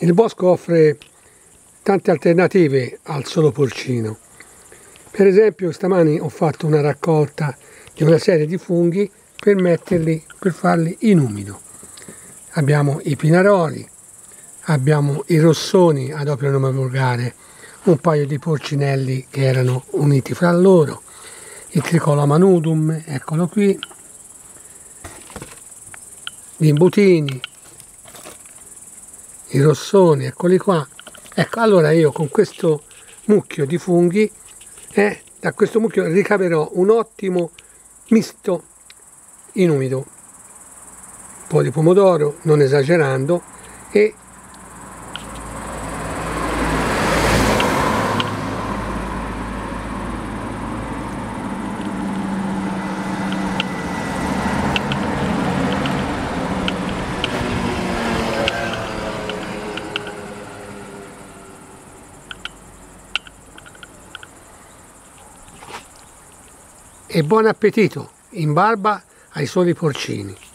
Il bosco offre tante alternative al solo porcino. Per esempio stamani ho fatto una raccolta di una serie di funghi per farli in umido. Abbiamo i pinaroli, abbiamo i rossoni ad opera nome volgare, un paio di porcinelli che erano uniti fra loro, il Tricoloma nudum, eccolo qui, gli imbutini, i rossoni, eccoli qua. Ecco, allora io con questo mucchio di funghi, da questo mucchio ricaverò un ottimo misto in umido, un po' di pomodoro, non esagerando, e buon appetito in barba ai soli porcini.